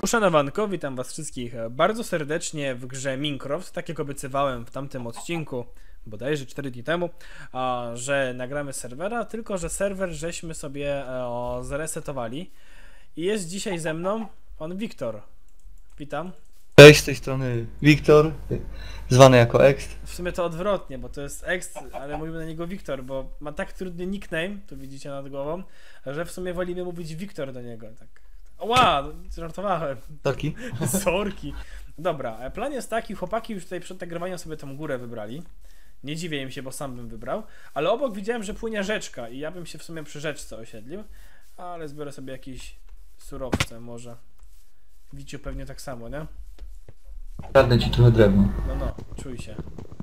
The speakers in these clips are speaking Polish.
Uszanowanko, witam was wszystkich bardzo serdecznie w grze Minecraft. Tak jak obiecywałem w tamtym odcinku, bodajże 4 dni temu, że nagramy serwera, tylko że serwer żeśmy sobie zresetowali. I jest dzisiaj ze mną pan Wiktor. Witam. Cześć, z tej strony Wiktor, zwany jako Ext. W sumie to odwrotnie, bo to jest Ext, ale mówimy na niego Wiktor, bo ma tak trudny nickname, tu widzicie nad głową, że w sumie wolimy mówić Wiktor do niego. Tak. Ła, żartowałem. Taki. Sorki. Dobra, plan jest taki, chłopaki już tutaj przed nagrywaniem sobie tą górę wybrali. Nie dziwię im się, bo sam bym wybrał. Ale obok widziałem, że płynie rzeczka i ja bym się w sumie przy rzeczce osiedlił. Ale zbiorę sobie jakieś surowce może. Widzicie pewnie tak samo, nie? Kradnę ci trochę drewno. No, czuj się.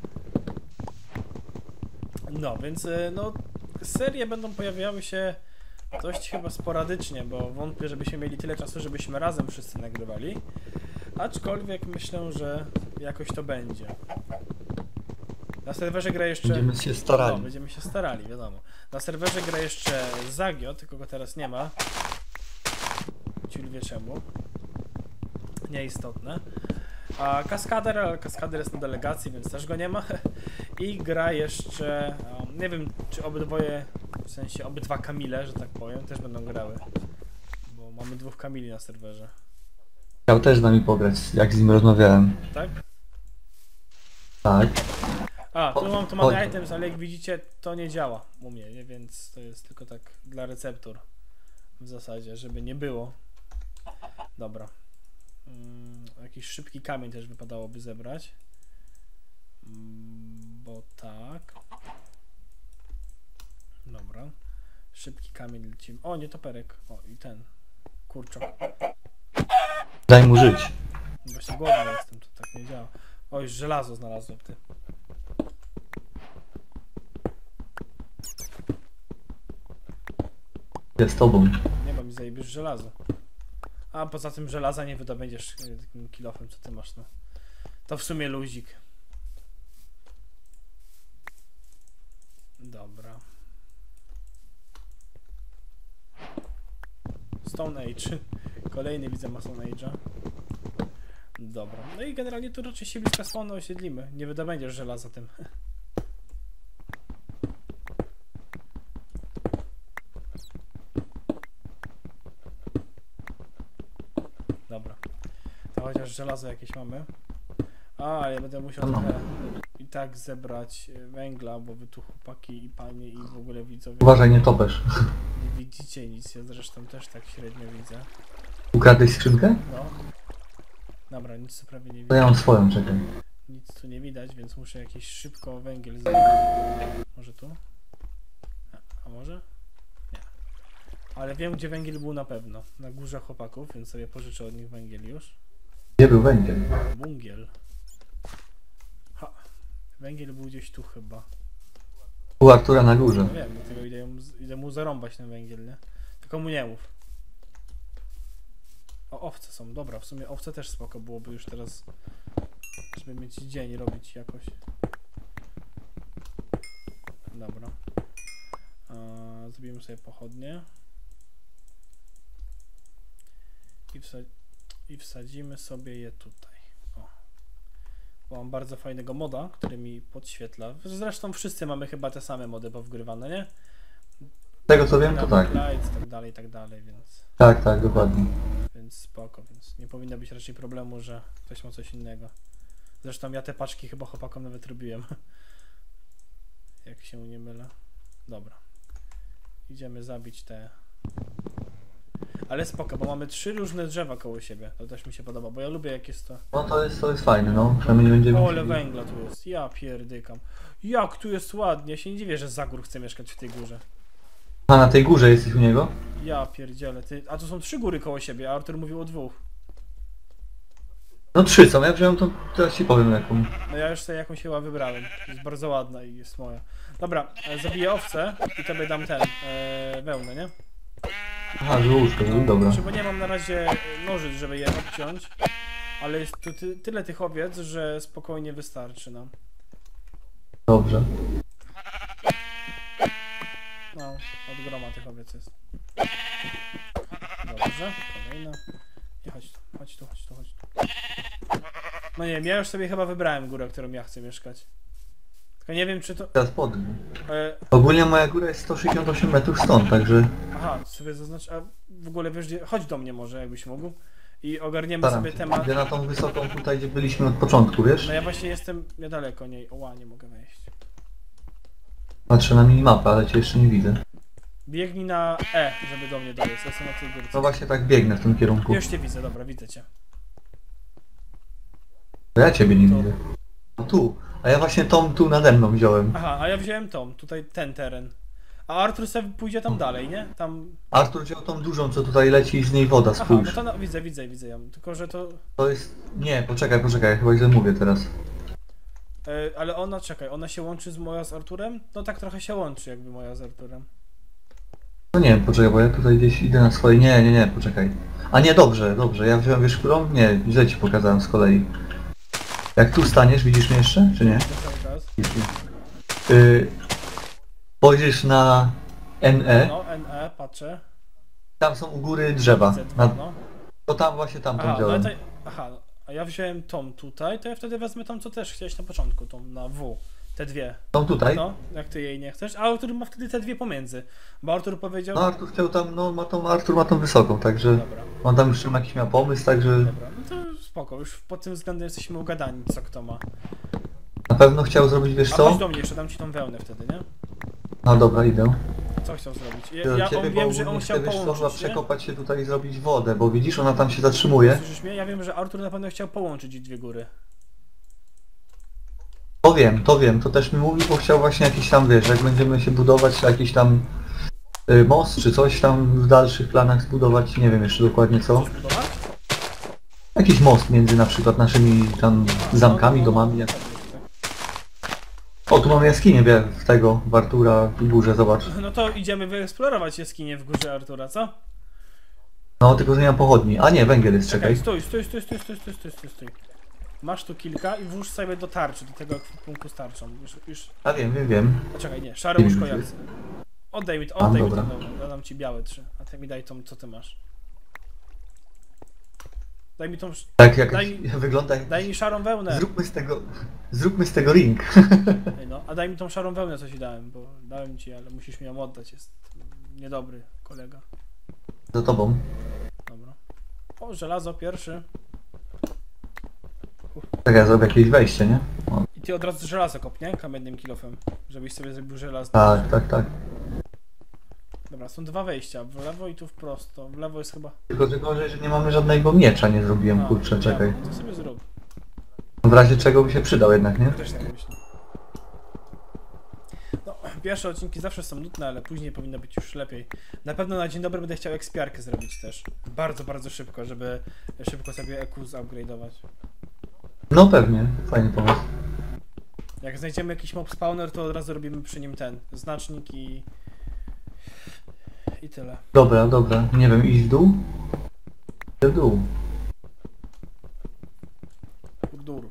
No, więc no, serie będą pojawiały się dość chyba sporadycznie, bo wątpię, żebyśmy mieli tyle czasu, żebyśmy razem wszyscy nagrywali. Aczkolwiek myślę, że jakoś to będzie. Na serwerze gra jeszcze... Będziemy się starali. No, będziemy się starali, wiadomo. Na serwerze gra jeszcze Zagio, tylko go teraz nie ma. Ciul wie czemu. Nieistotne. A Kaskader, ale Kaskader jest na delegacji, więc też go nie ma. I gra jeszcze... nie wiem, czy obydwoje, w sensie obydwa Kamile, że tak powiem, też będą grały. Bo mamy dwóch Kamili na serwerze. Chciał też z nami pograć, jak z nim rozmawiałem. Tak? Tak. A, tu mamy items, ale jak widzicie, to nie działa u mnie, nie? Więc to jest tylko tak dla receptur. W zasadzie, żeby nie było. Dobra. Jakiś szybki kamień też wypadałoby zebrać. Bo tak. Dobra. Szybki kamień lecimy. O, nie toperek. O, i ten. Kurczak. Daj mu żyć. Właśnie głodny jestem, to tak nie działa. O, już żelazo znalazłem, ty. Jest z tobą. Nie mam mi zajebiesz żelazo. A poza tym żelaza nie wydobędziesz takim kilofem, co ty masz, no. To w sumie luzik. Dobra. Stone Age. Kolejny widzę ma Stone Age'a. Dobra. No i generalnie tu raczej się blisko spawnu osiedlimy. Nie wydobędziesz żelaza tym. Dobra. To chociaż żelazo jakieś mamy. A, ja będę musiał trochę i tak zebrać węgla, bo wy tu chłopaki i panie i w ogóle widzowie Uważaj, nie topesz. nie widzicie nic, ja zresztą też tak średnio widzę. Ukradłeś skrzynkę? No. Dobra, nic tu prawie nie To widać. ja mam swoją, czekaj. Nic tu nie widać, więc muszę jakiś szybko węgiel zebrać. Może tu? A może? Nie. Ale wiem, gdzie węgiel był na pewno. Na górze chłopaków, więc sobie pożyczę od nich węgiel już. Gdzie był węgiel? Bungiel. Ha. Węgiel był gdzieś tu chyba. U Artura na górze. No wiem, dlatego idę mu zarąbać ten węgiel, nie? Tylko mu nie mów. O, owce są. Dobra, w sumie owce też spoko byłoby już teraz, żeby mieć dzień robić jakoś. Dobra. Zrobimy sobie pochodnie. I wsadzimy sobie je tutaj. O. Bo mam bardzo fajnego moda, który mi podświetla. Zresztą wszyscy mamy chyba te same mody powgrywane, nie? Z tego co wiem, to tak. Lights, tak dalej, więc... Tak, dokładnie. Więc spoko, więc nie powinno być raczej problemu, że ktoś ma coś innego. Zresztą ja te paczki chyba chłopakom nawet robiłem. Jak się nie mylę. Dobra. Idziemy zabić te... Ale spoko, bo mamy 3 różne drzewa koło siebie. To też mi się podoba, bo ja lubię jak jest to... No to jest fajne, no. Przynajmniej nie będziemy Ole musieli... węgla tu jest. Ja pierdykam. Jak tu jest ładnie. Ja się nie dziwię, że Zagór chce mieszkać w tej górze. A na tej górze jesteś u niego? Ja pierdzielę. A tu są 3 góry koło siebie, a Artur mówił o 2. No 3 są, ja wziąłem to, teraz ci powiem jaką. No ja już sobie jakąś chyba wybrałem. Jest bardzo ładna i jest moja. Dobra, zabiję owcę i tobie dam ten, wełnę, nie? Aha, żółszko, no dobra. Bo nie mam na razie nożyc, żeby je odciąć. Ale jest tu tyle tych owiec, że spokojnie wystarczy nam. Dobrze. No, od groma tych owiec jest. Dobrze, kolejna. I chodź tu. Chodź tu, chodź tu, chodź tu. No nie wiem, ja już sobie chyba wybrałem górę, którą ja chcę mieszkać. Tylko nie wiem, czy to... Teraz pod nim. E, Ogólnie moja góra jest 168 metrów stąd, także aha, sobie zaznacz... A w ogóle wiesz, chodź do mnie może, jakbyś mógł. I ogarniemy staram sobie się. temat. Idę na tą wysoką tutaj, gdzie byliśmy od początku, wiesz? No ja właśnie jestem niedaleko niej. Oła, nie mogę wejść. Patrzę na minimapę, ale cię jeszcze nie widzę. Biegnij na E, żeby do mnie dojść. Jestem na tej górce. No właśnie tak biegnę w tym kierunku. Już cię widzę, dobra, widzę cię. To ja ciebie nie Tu. widzę. No tu. A ja właśnie tą tu nade mną wziąłem. Aha, a ja wziąłem tą, tutaj ten teren. A Artur sobie pójdzie tam dalej, nie? Tam... Artur wziął tą dużą, co tutaj leci i z niej woda, Aha, spójrz. no to no, widzę ją. Tylko, że to... To jest... Nie, poczekaj, chyba źle mówię teraz. Ale ona, czekaj, ona się łączy z moja z Arturem? No tak trochę się łączy jakby moja z Arturem. No nie, poczekaj, bo ja tutaj gdzieś idę na swoje... Nie, poczekaj. A nie, dobrze, ja wziąłem, wiesz którą? Nie, źle ci pokazałem z kolei. Jak tu staniesz, widzisz mnie jeszcze, czy nie? To cały czas. Spojrzysz na NE, No, NE, patrzę. tam są u góry drzewa. Z2, no. To tam właśnie tam Aha, no wziąłem. to, aha, a ja wziąłem tą tutaj, to ja wtedy wezmę tą, co też chciałeś na początku, tą na W. Te dwie. Tą tutaj? No, jak ty jej nie chcesz. A Artur ma wtedy te dwie pomiędzy. Bo Artur powiedział... No Artur chciał tam, Artur ma tą wysoką, także Dobra, on tam już jakiś miał pomysł, także dobra. No to spoko, już pod tym względem jesteśmy ugadani, co kto ma. na pewno chciał zrobić, wiesz A co? chodź do mnie, jeszcze dam ci tą wełnę wtedy, nie? No dobra, idę. Co chciał zrobić? Do Ja ciebie, on bo wiem, że on ogólnie chciał chcę, wiesz co, chyba połączyć, nie? przekopać się tutaj i zrobić wodę, bo widzisz, ona tam się zatrzymuje. Słyszysz mnie? Ja wiem, że Artur na pewno chciał połączyć dwie góry. To wiem, to też mi mówi, bo chciał właśnie jakiś tam, wiesz, jak będziemy się budować, jakiś tam most czy coś tam w dalszych planach zbudować, nie wiem jeszcze dokładnie co. Chcesz budować? Jakiś most między na przykład naszymi tam zamkami, domami. Jak... O, tu mamy jaskinię, w tego, w Artura, w górze, zobacz. No to idziemy wyeksplorować jaskinię w górze Artura, co? No, tylko że nie mam pochodni. A nie, węgiel jest, Czekaj, czekaj. stój. Masz tu kilka i włóż sobie do tarczy, do tego ekwipunku z tarczą. Już... A wiem. A czekaj, nie, szare łóżko jak chcę. Oddaj mi to, dobra. ja dam ci białe 3, a ty mi daj tą, co ty masz. Daj mi tą, Tak, jak Daj- wygląda jak... daj mi szarą wełnę. Zróbmy z tego ring. Ej, no, a daj mi tą szarą wełnę, co ci dałem, bo dałem ci, ale musisz mi ją oddać, jest niedobry kolega. Za tobą. Dobra. O, żelazo pierwszy. Tak, ja zrobię jakieś wejście, nie? O, I ty od razu żelazo kop, nie? Kamiennym kilofem, żebyś sobie zrobił żelazny. tak. Dobra, są dwa wejścia, w lewo i tu w prosto. W lewo jest chyba... Tylko gorzej, że nie mamy żadnego miecza, nie zrobiłem, A, kurczę, czekaj. No to sobie zrób. W razie czego by się przydał jednak, nie? Też tak myślę. No, pierwsze odcinki zawsze są nudne, ale później powinno być już lepiej. Na pewno na dzień dobry będę chciał ekspiarkę zrobić też. Bardzo szybko, żeby szybko sobie EQ zupgrade'ować. No pewnie, fajny pomysł. Jak znajdziemy jakiś mob spawner, to od razu robimy przy nim ten znacznik i tyle. Dobra, nie wiem, iść w dół? Idę w dół. Dur.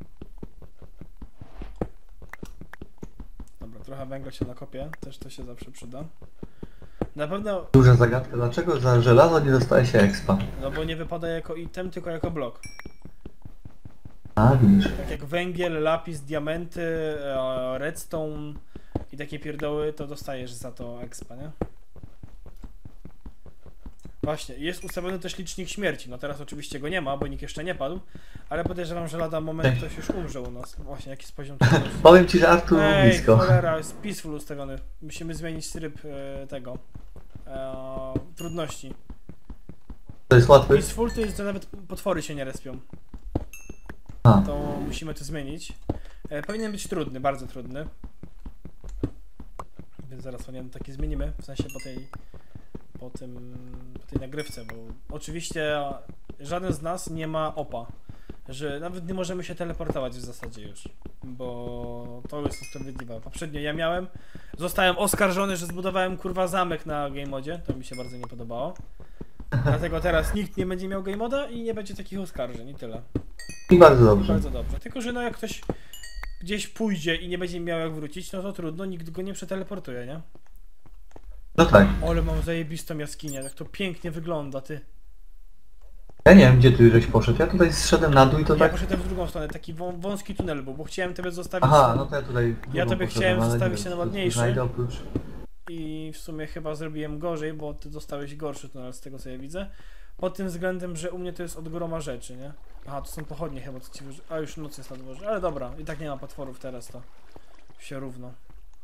Dobra, trochę węgla się nakopie, też to się zawsze przyda. Na pewno, Duża zagadka, dlaczego za żelazo nie dostaje się expa? no bo nie wypada jako item, tylko jako blok. A, widzisz. Tak jak węgiel, lapis, diamenty, redstone i takie pierdoły, to dostajesz za to expa, nie? Właśnie, jest ustawiony też licznik śmierci. No teraz oczywiście go nie ma, bo nikt jeszcze nie padł, ale podejrzewam, że lada moment ktoś już umrze u nas. Właśnie, jaki jest poziom trudności. Powiem ci, że Artur był Ej, blisko. cholera, jest peaceful ustawiony. Musimy zmienić tryb tego trudności. To jest łatwy? Peaceful to jest, że nawet potwory się nie respią. A, To musimy to zmienić. Powinien być trudny, bardzo trudny. Więc zaraz powinien taki zmienimy, w sensie po tej nagrywce, bo oczywiście żaden z nas nie ma opa, że nawet nie możemy się teleportować w zasadzie już, bo to jest usprawiedliwe. Poprzednio ja miałem, zostałem oskarżony, że zbudowałem kurwa zamek na game modzie, to mi się bardzo nie podobało. Dlatego teraz nikt nie będzie miał game moda i nie będzie takich oskarżeń i tyle. i bardzo dobrze. Bardzo dobrze. Tylko, że no jak ktoś gdzieś pójdzie i nie będzie miał jak wrócić, no to trudno, nikt go nie przeteleportuje, nie? No tak. Ale mam zajebistą jaskinię, jak to pięknie wygląda, ty. Ja nie wiem, gdzie ty żeś poszedł. Ja tutaj zszedłem na dół i to Ja tak... poszedłem w drugą stronę, taki wąski tunel był, bo chciałem tobie zostawić... Aha, no to ja tutaj... Ja drugą tobie poszedłem, chciałem ale zostawić nie ten wiem, ładniejszy. znajdę oprócz... I w sumie chyba zrobiłem gorzej, bo ty dostałeś gorszy tunel z tego co ja widzę. Pod tym względem, że u mnie to jest od groma rzeczy, nie? Aha, to są pochodnie chyba, co ci a już noc jest na dworze. Ale dobra, i tak nie ma potworów teraz, to się równo.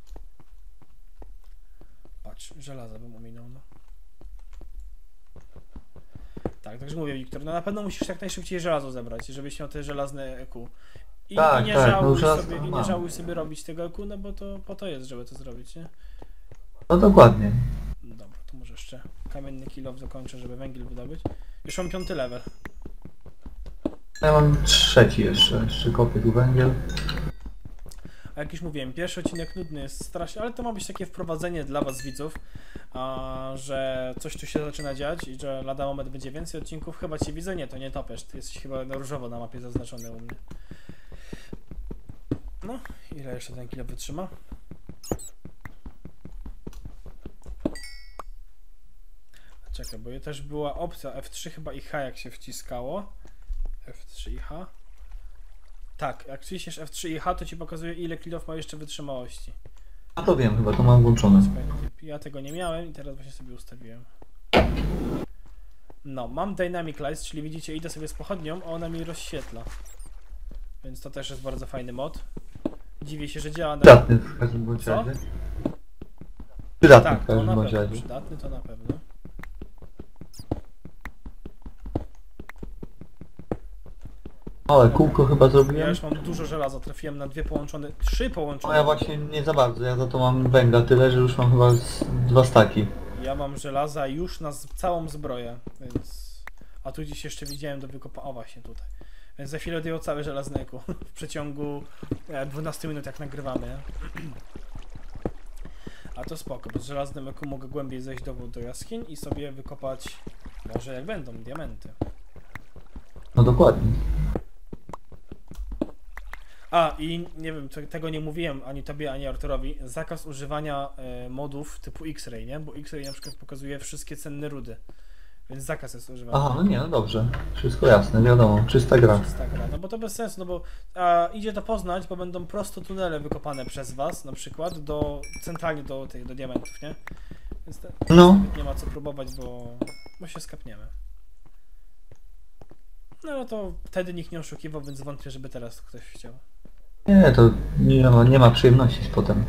Patrz, żelaza bym ominął, no. Tak, także mówię, Wiktor, no na pewno musisz jak najszybciej żelazo zebrać, żebyś miał te żelazne EQ. Tak, I nie tak, żałuj no żelaz- sobie, i nie mam. żałuj sobie robić tego EQ, no bo to po to jest, żeby to zrobić, nie? No dokładnie. Dobra, to może jeszcze kamienny kilof zakończę, żeby węgiel wydobyć. Już mam 5. level. Ja mam 3 jeszcze kopię tu węgiel. A jak już mówiłem, pierwszy odcinek nudny jest strasznie, ale to ma być takie wprowadzenie dla was widzów, że coś tu się zaczyna dziać i że lada moment będzie więcej odcinków. Chyba cię widzę, nie, to nie topesz, ty jesteś chyba na różowo na mapie zaznaczony u mnie. No, ile jeszcze ten kilo wytrzyma? Czekaj, bo też była opcja F3 chyba i H jak się wciskało. F3 i H. Tak, jak wciśniesz F3 i H, to ci pokazuje ile kilów ma jeszcze wytrzymałości. A to wiem, chyba to mam włączone. Ja tego nie miałem i teraz właśnie sobie ustawiłem. No, mam Dynamic Lights, czyli widzicie, idę sobie z pochodnią, a ona mi rozświetla. Więc to też jest bardzo fajny mod. Dziwię się, że działa na... Przydatny w każdym bądź Co? razie. Przydatny Tak, w to każdym na bądź pewno, razie. przydatny to na pewno. Małe kółko chyba Ja zrobiłem. już mam dużo żelaza, trafiłem na 2 połączone, 3 połączone. No ja właśnie nie za bardzo, ja za to mam węgla tyle, że już mam chyba 2 staki. Ja mam żelaza już na całą zbroję, więc... A tu gdzieś jeszcze widziałem do wykopania, o właśnie tutaj. Więc za chwilę odjął całe żelazne eku w przeciągu 12 minut jak nagrywamy, nie? A to spoko, bo z żelaznym eku mogę głębiej zejść do jaskiń i sobie wykopać, może jak będą, diamenty. No dokładnie. A, i nie wiem, tego nie mówiłem ani tobie, ani Arturowi, zakaz używania modów typu X-Ray, nie? Bo X-Ray na przykład pokazuje wszystkie cenne rudy, więc zakaz jest używany. Aha, no nie, no dobrze. Wszystko jasne, wiadomo, czysta gra. Czysta gra. No bo to bez sensu, no bo idzie to poznać, bo będą prosto tunele wykopane przez was, na przykład, centralnie do diamentów, nie? Więc No. nie ma co próbować, bo się skapniemy. No ale to wtedy nikt nie oszukiwał, więc wątpię, żeby teraz ktoś chciał. Nie, to nie ma przyjemności z potem.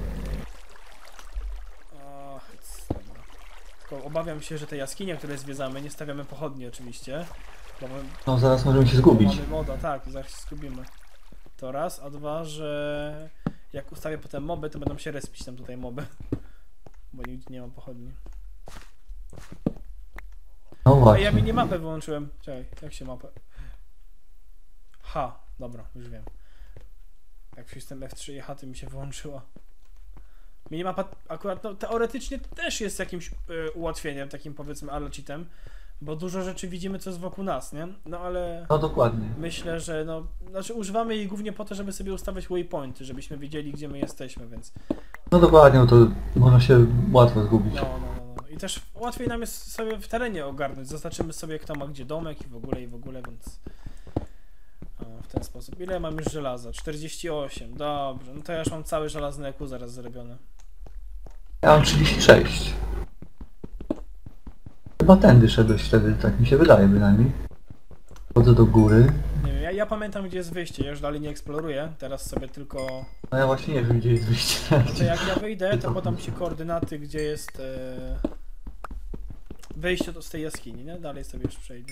Dobra. Tylko obawiam się, że te jaskinie, które zwiedzamy, nie stawiamy pochodni oczywiście. Bo No zaraz możemy się zgubić. mamy woda, tak, zaraz się zgubimy. To raz, a dwa, że jak ustawię potem moby, to będą się respić tam tutaj moby. Bo nigdzie nie ma pochodni. No A ja właśnie. minimapę wyłączyłem. Czekaj, jak się mapę? H, dobra, już wiem. Jak wcisnę F3 i H, to mi się wyłączyła. Minimapa akurat no, teoretycznie też jest jakimś ułatwieniem, takim powiedzmy cheatem, bo dużo rzeczy widzimy, co jest wokół nas, nie? No ale No dokładnie. myślę, że no, znaczy używamy jej głównie po to, żeby sobie ustawiać waypointy, żebyśmy wiedzieli, gdzie my jesteśmy, więc No dokładnie, no to można się łatwo zgubić. no. I też łatwiej nam jest sobie w terenie ogarnąć, zaznaczymy sobie, kto ma gdzie domek i w ogóle, więc w ten sposób. Ile mam już żelaza? 48, dobrze, no to ja już mam cały żelazny EQ zaraz zrobiony. Ja mam 36. Chyba tędy szedłeś wtedy, tak mi się wydaje bynajmniej. Chodzę do góry. Nie wiem, ja pamiętam, gdzie jest wyjście, ja już dalej nie eksploruję, teraz sobie tylko... No ja właśnie nie wiem, gdzie jest wyjście. To jak ja wyjdę, to podam ci koordynaty, gdzie jest wejście z tej jaskini, nie? Dalej sobie już przejdę.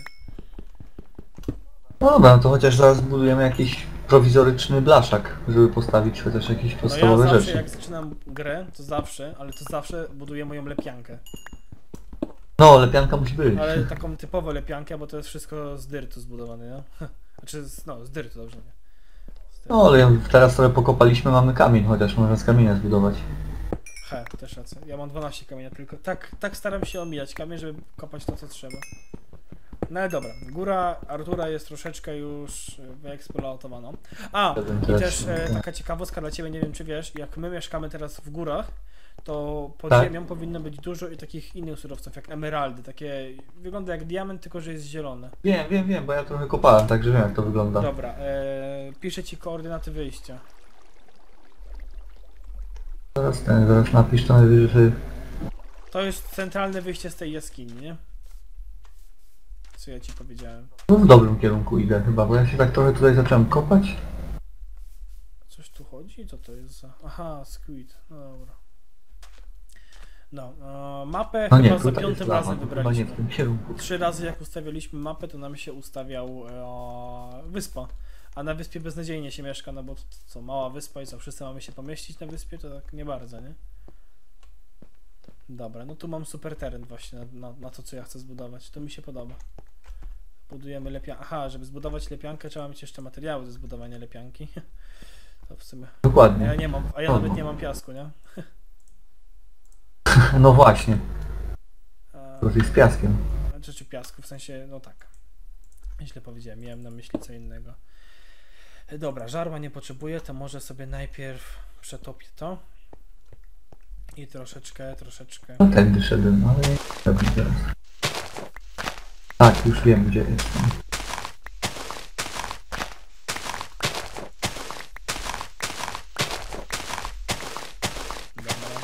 No dobra, no to chociaż zaraz budujemy jakiś prowizoryczny blaszak, żeby postawić chociaż jakieś No ja podstawowe zawsze rzeczy. jak zaczynam grę, to zawsze buduję moją lepiankę. No, lepianka musi być. Ale taką typową lepiankę, bo to jest wszystko z dyrtu zbudowane, nie? Znaczy, z dyrtu, dobrze nie? No, ale teraz trochę pokopaliśmy, mamy kamień, chociaż można z kamienia zbudować. Też rację. Ja mam 12 kamienia tylko. Tak staram się omijać kamień, żeby kopać to, co trzeba. No ale dobra, góra Artura jest troszeczkę już wyeksploatowana. A, i też taka ciekawostka dla Ciebie, nie wiem czy wiesz, jak my mieszkamy teraz w górach, to pod Tak. ziemią powinno być dużo i takich innych surowców, jak emeraldy, takie wygląda jak diament, tylko że jest zielone. Wiem, bo ja trochę kopałem, także wiem jak to wygląda. Dobra, piszę ci koordynaty wyjścia. Zaraz napisz to najwyżej. To jest centralne wyjście z tej jaskini, nie? Co ja ci powiedziałem. No w dobrym kierunku idę chyba, bo ja się tak trochę tutaj zacząłem kopać. Coś tu chodzi? Co to jest za... Aha, squid. No dobra. No, mapę No chyba nie, za tutaj jest 5. lawa, razem to chyba nie wybraliśmy. w tym kierunku. 3 razy jak ustawialiśmy mapę, to nam się ustawiał wyspa. A na wyspie beznadziejnie się mieszka, no bo to co, mała wyspa i co, wszyscy mamy się pomieścić na wyspie, to tak nie bardzo, nie? Dobra, no tu mam super teren właśnie na to, co ja chcę zbudować. To mi się podoba. Budujemy lepiankę. Aha, żeby zbudować lepiankę, trzeba mieć jeszcze materiały do zbudowania lepianki. To w sumie... Dokładnie. Ja nie mam, a ja nawet nie mam piasku, nie? No właśnie, A, to jest z piaskiem. czy piasku, w sensie, no tak. Źle powiedziałem, miałem na myśli co innego. Dobra, żarła nie potrzebuję, to może sobie najpierw przetopię to. I troszeczkę. No tędy szedłem, ale nie robię teraz. Tak, już wiem gdzie jestem. Dobra.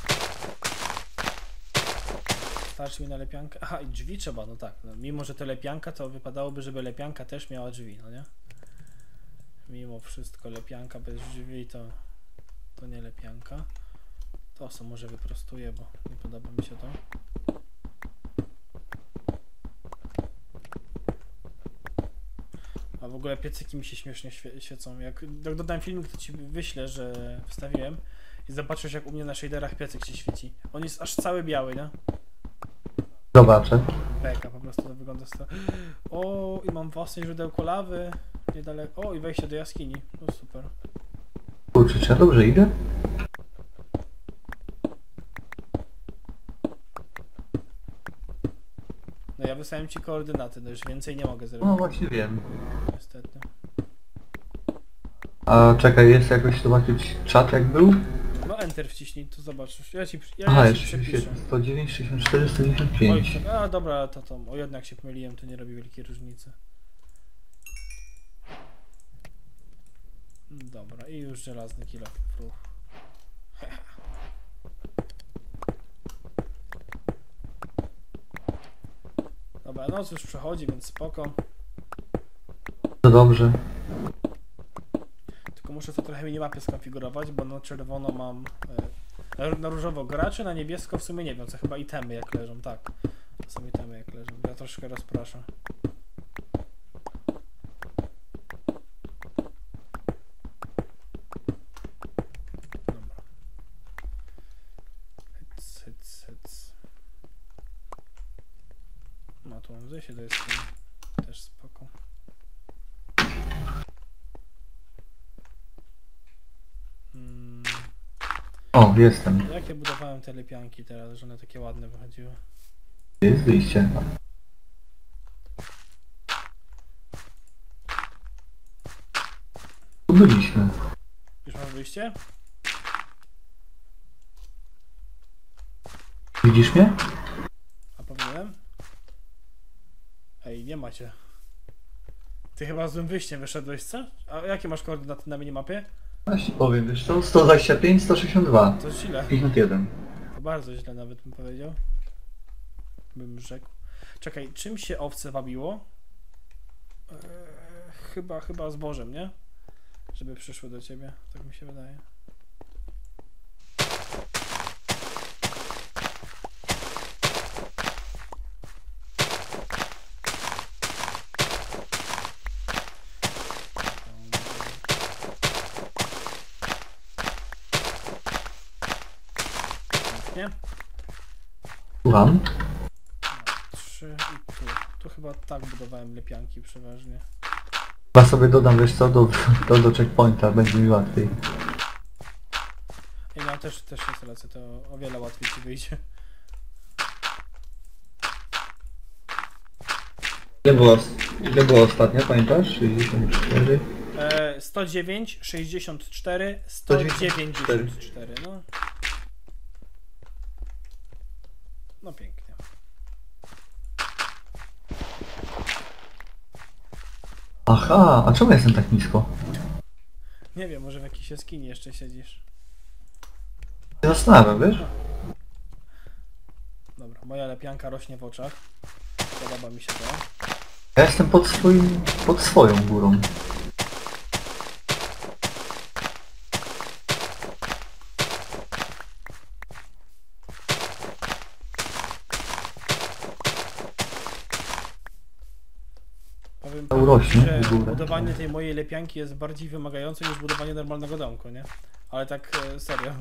Starczy mi na lepiankę. Aha, i drzwi trzeba, no tak. No, mimo, że to lepianka, to wypadałoby, żeby lepianka też miała drzwi, no nie? Mimo wszystko lepianka bez drzwi to nie lepianka. To co może wyprostuję, bo nie podoba mi się to. A w ogóle piecyki mi się śmiesznie świecą. Jak dodam filmik, to ci wyślę, że wstawiłem i zobaczysz jak u mnie na shaderach piecyk się świeci. On jest aż cały biały, nie? Zobaczę. Beka, po prostu to wygląda O, i mam własne źródełko lawy niedaleko. O, i wejście do jaskini. No super. Kurczę, czy ja dobrze idę? No ja wysłałem ci koordynaty, no już więcej nie mogę zrobić. No właśnie wiem. Niestety. A czekaj, jest jakoś zobaczyć czat jak był? No enter wciśnij, to zobaczysz. Ja ci Aha, ci jeszcze przepiszę. 109, 64, Oj, 195. a dobra, to o jednak się pomyliłem, to nie robi wielkiej różnicy. Dobra, i już żelazny kilo w ruch. Dobra, noc już przechodzi, więc spoko. To dobrze. Tylko muszę to trochę minimapy skonfigurować, bo na czerwono mam... na różowo graczy, na niebiesko w sumie nie wiem, co chyba itemy jak leżą, tak. To są itemy jak leżą, ja troszkę rozproszę. Dobra. Hyc. No tu mam zejście, to jest też spoko. O, jestem. Jak ja budowałem te lepianki teraz, że one takie ładne wychodziły. Jest wyjście. Tu byliśmy. Już masz wyjście? Widzisz mnie? A powinienem? Ej, nie macie. Ty chyba złym wyjściem wyszedłeś, co? A jakie masz koordynaty na minimapie? Właśnie powiem, wiesz co? 125, 162. To źle. 51. To bardzo źle nawet bym powiedział. Bym rzekł. Czekaj, czym się owce wabiło? Chyba zbożem, nie? Żeby przyszły do ciebie, tak mi się wydaje. Nie? Słucham? 3 i tu. Tu chyba tak budowałem lepianki przeważnie. Chyba sobie dodam, wiesz co, do checkpointa, będzie mi łatwiej. I no też jest lecę, to o wiele łatwiej ci wyjdzie. Ile było ostatnio, pamiętasz? 64? 109, 64, 194, no. No pięknie. Aha, a czemu jestem tak nisko? Nie wiem, może w jakiejś jaskini jeszcze siedzisz. Się zastanawiam, wiesz? Dobra, moja lepianka rośnie w oczach. Podoba mi się to. Ja jestem pod swoją górą. Powiem Urośnie że w górę. budowanie tej mojej lepianki jest bardziej wymagające niż budowanie normalnego domku, nie? Ale tak serio.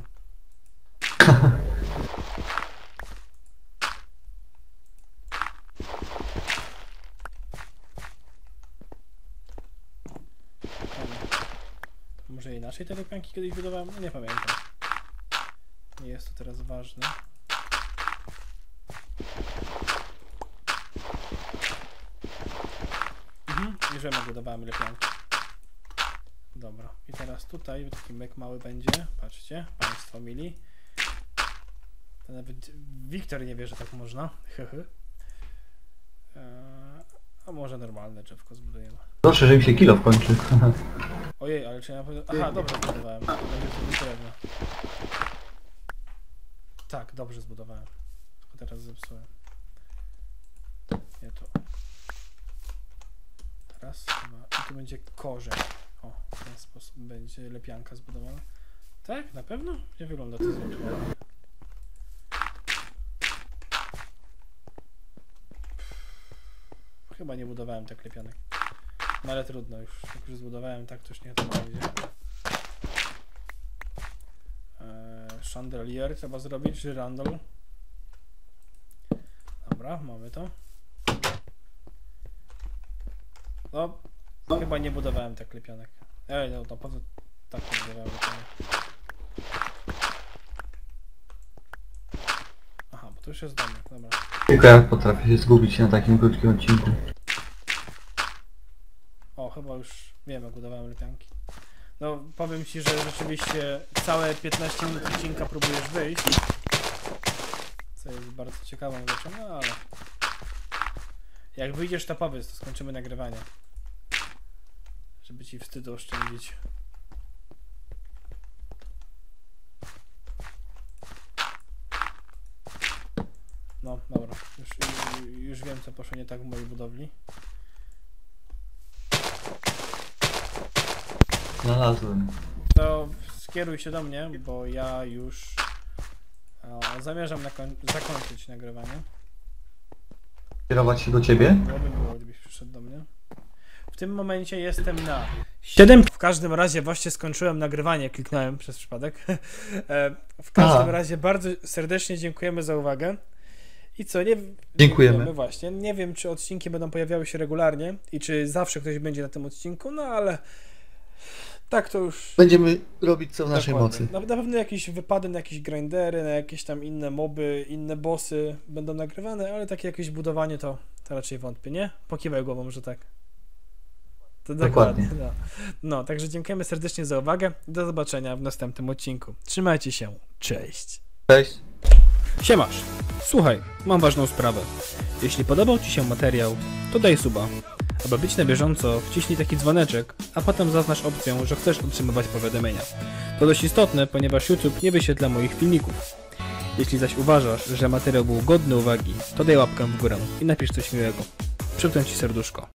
Może inaczej te lepianki kiedyś budowałem? No nie pamiętam. Nie jest to teraz ważne. Już wiem, jak budowałem lepianki. Dobra. I teraz tutaj taki myk mały będzie. Patrzcie, państwo mili. To nawet Wiktor nie wie, że tak można. A może normalne drzewko zbudujemy. Proszę, że mi się kilo kończy. Ojej, ale czy ja powiem... Aha, dobrze zbudowałem. To będzie to drewno. Tak, dobrze zbudowałem. Tylko teraz zepsułem. Nie to. Raz, dwa. I tu będzie korzeń. O, w ten sposób będzie lepianka zbudowana. Tak? Na pewno? Nie wygląda to zbyt ładnie. Chyba nie budowałem tak lepianek. No ale trudno, jak już zbudowałem tak, to już nie to będzie. Chandelier trzeba zrobić, żyrandol. Dobra, mamy to. No, chyba nie budowałem tak lepianek. No na pewno tak nie budowałem lepianek. Aha, bo to już jest domek, dobra. Tylko ja potrafię się zgubić na takim krótkim odcinku. O, chyba już wiem, jak budowałem lepianki. No, powiem ci, że rzeczywiście całe 15 minut odcinka próbujesz wyjść. Co jest bardzo ciekawą rzeczą, no ale... Jak wyjdziesz, to powiedz, to skończymy nagrywanie. Żeby ci wstydu oszczędzić. No, dobra. Już wiem, co poszło nie tak w mojej budowli. Znalazłem. To skieruj się do mnie, bo ja już zamierzam zakończyć nagrywanie. Kierować się do ciebie? Byłoby miło, gdybyś przyszedł do mnie. W tym momencie jestem na 7. W każdym razie właśnie skończyłem nagrywanie, kliknąłem przez przypadek. W każdym razie bardzo serdecznie dziękujemy za uwagę. I co, Dziękujemy. Właśnie. Nie wiem, czy odcinki będą pojawiały się regularnie i czy zawsze ktoś będzie na tym odcinku, no ale tak to już... Będziemy robić co w naszej mocy. Na pewno jakieś wypady na jakieś grindery, na jakieś tam inne moby, inne bossy będą nagrywane, ale takie jakieś budowanie to raczej wątpię, nie? Pokiwaj głową, że tak. To dokładnie. No, także dziękujemy serdecznie za uwagę. Do zobaczenia w następnym odcinku. Trzymajcie się. Cześć. Cześć. Siemasz. Słuchaj, mam ważną sprawę. Jeśli podobał ci się materiał, to daj suba. Aby być na bieżąco, wciśnij taki dzwoneczek, a potem zaznacz opcję, że chcesz otrzymywać powiadomienia. To dość istotne, ponieważ YouTube nie wyświetla moich filmików. Jeśli zaś uważasz, że materiał był godny uwagi, to daj łapkę w górę i napisz coś miłego. Przyklę ci serduszko.